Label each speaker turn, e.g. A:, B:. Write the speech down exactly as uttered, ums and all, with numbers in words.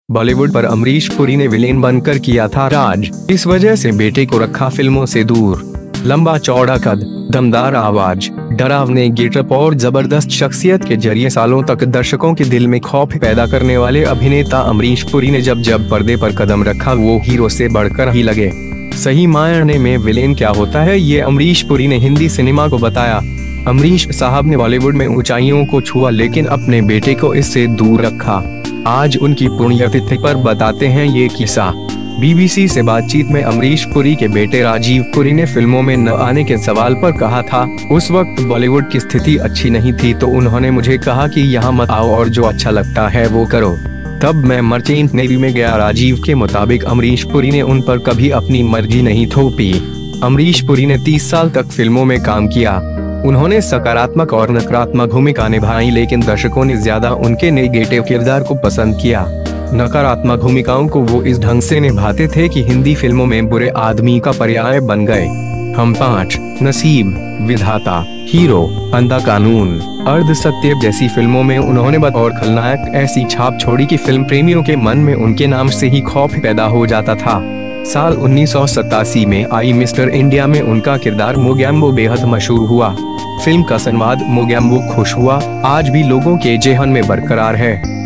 A: बॉलीवुड पर अमरीश पुरी ने विलेन बनकर किया था राज। इस वजह से बेटे को रखा फिल्मों से दूर। लंबा चौड़ा कद, दमदार आवाज, डरावने गेटअप और जबरदस्त शख्सियत के जरिए सालों तक दर्शकों के दिल में खौफ पैदा करने वाले अभिनेता अमरीश पुरी ने जब जब पर्दे पर कदम रखा वो हीरो से बढ़कर ही लगे। सही मायने में विलेन क्या होता है ये अमरीश पुरी ने हिंदी सिनेमा को बताया। अमरीश साहब ने बॉलीवुड में ऊंचाइयों को छुआ लेकिन अपने बेटे को इससे दूर रखा। आज उनकी पुण्यतिथि पर बताते हैं ये किस्सा। बीबीसी से बातचीत में अमरीश पुरी के बेटे राजीव पुरी ने फिल्मों में न आने के सवाल पर कहा था, उस वक्त बॉलीवुड की स्थिति अच्छी नहीं थी तो उन्होंने मुझे कहा कि यहाँ मत आओ और जो अच्छा लगता है वो करो। तब मैं मर्चेंट नेवी में गया। राजीव के मुताबिक अमरीश पुरी ने उन पर कभी अपनी मर्जी नहीं थोपी। अमरीश पुरी ने तीस साल तक फिल्मों में काम किया। उन्होंने सकारात्मक और नकारात्मक भूमिका निभाई लेकिन दर्शकों ने ज्यादा उनके नेगेटिव किरदार को पसंद किया। नकारात्मक भूमिकाओं को वो इस ढंग से निभाते थे कि हिंदी फिल्मों में बुरे आदमी का पर्याय बन गए। हम पांच, नसीब, विधाता, हीरो, अंधा कानून, अर्ध सत्य जैसी फिल्मों में उन्होंने बतौर खलनायक ऐसी छाप छोड़ी कि फिल्म प्रेमियों के मन में उनके नाम से ही खौफ पैदा हो जाता था। साल उन्नीस सौ सतासी में आई मिस्टर इंडिया में उनका किरदार मोगैम्बो बेहद मशहूर हुआ। फिल्म का संवाद मोगैम्बो खुश हुआ आज भी लोगों के जेहन में बरकरार है।